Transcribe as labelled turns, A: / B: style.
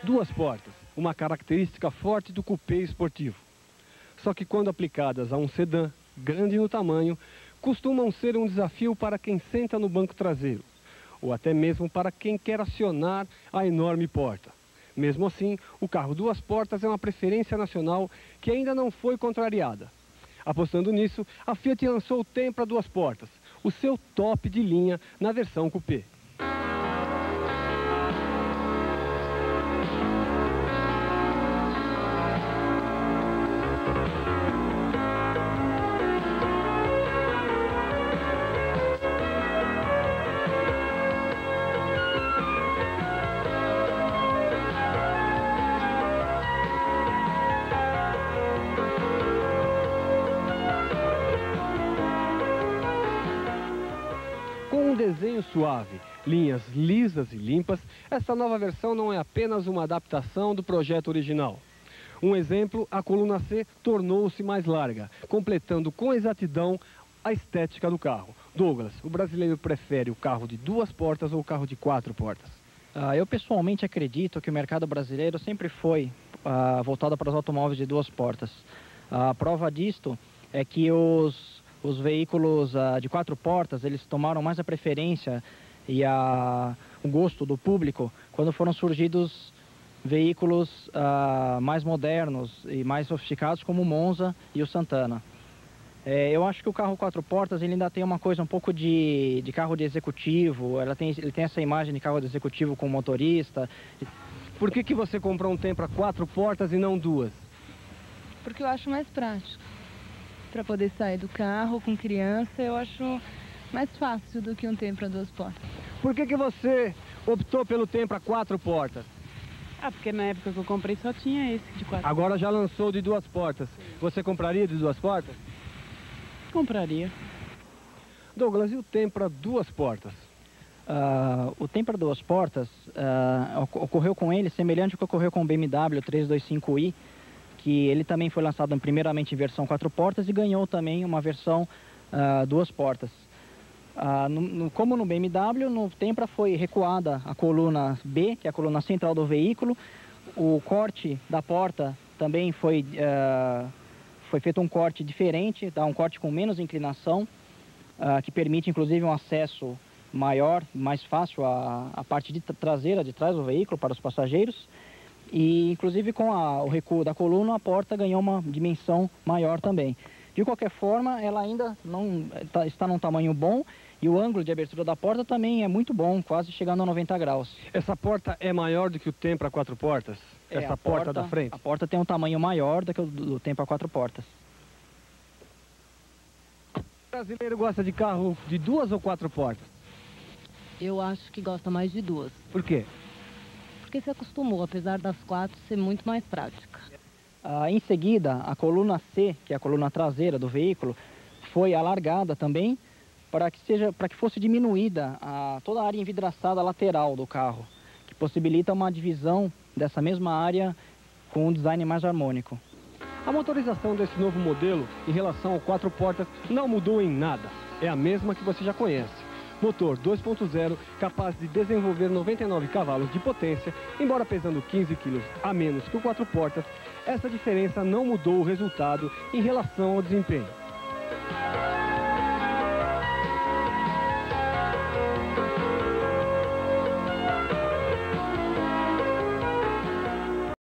A: Duas portas, uma característica forte do cupê esportivo. Só que quando aplicadas a um sedã, grande no tamanho, costumam ser um desafio para quem senta no banco traseiro, ou até mesmo para quem quer acionar a enorme porta. Mesmo assim, o carro duas portas é uma preferência nacional que ainda não foi contrariada. Apostando nisso, a Fiat lançou o Tempra duas portas, o seu top de linha na versão cupê. Com um desenho suave, linhas lisas e limpas, esta nova versão não é apenas uma adaptação do projeto original. Um exemplo, a coluna C tornou-se mais larga, completando com exatidão a estética do carro. Douglas, o brasileiro prefere o carro de duas portas ou o carro de quatro portas?
B: Eu pessoalmente acredito que o mercado brasileiro sempre foi voltado para os automóveis de duas portas. A prova disto é que os veículos de quatro portas, eles tomaram mais a preferência e o gosto do público quando foram surgidos veículos mais modernos e mais sofisticados como o Monza e o Santana. Eu acho que o carro quatro portas ele ainda tem uma coisa um pouco de carro de executivo, ele tem essa imagem de carro de executivo com motorista.
A: Por que você comprou um Tempra quatro portas e não duas?
C: Porque eu acho mais prático. Para poder sair do carro com criança, eu acho mais fácil do que um Tempra duas portas.
A: Por que você optou pelo Tempra quatro portas?
D: Porque na época que eu comprei só tinha esse de quatro.
A: Agora já lançou de duas portas. Você compraria de duas portas?
D: Compraria.
A: Douglas, e o Tempra duas portas?
B: O Tempra duas portas ocorreu com ele semelhante ao que ocorreu com o BMW 325i, que ele também foi lançado primeiramente em versão quatro portas e ganhou também uma versão duas portas. Como no BMW, no Tempra foi recuada a coluna B, que é a coluna central do veículo. O corte da porta também foi feito um corte diferente, um corte com menos inclinação, que permite inclusive um acesso maior, mais fácil à parte traseira de trás do veículo para os passageiros. E inclusive com o recuo da coluna, a porta ganhou uma dimensão maior também. De qualquer forma, ela ainda não está num tamanho bom e o ângulo de abertura da porta também é muito bom, quase chegando a 90 graus.
A: Essa porta é maior do que o Tempra quatro portas? Essa porta da frente?
B: A porta tem um tamanho maior do que o do Tempra quatro portas.
A: O brasileiro gosta de carro de duas ou quatro portas?
E: Eu acho que gosta mais de duas.
A: Por quê?
E: Porque se acostumou, apesar das quatro ser muito mais prática.
B: Em seguida, a coluna C, que é a coluna traseira do veículo, foi alargada também para que fosse diminuída toda a área envidraçada lateral do carro, que possibilita uma divisão dessa mesma área com um design mais harmônico.
A: A motorização desse novo modelo em relação ao quatro portas não mudou em nada. É a mesma que você já conhece. Motor 2.0 capaz de desenvolver 99 cavalos de potência, embora pesando 15 kg a menos que o quatro portas, essa diferença não mudou o resultado em relação ao desempenho.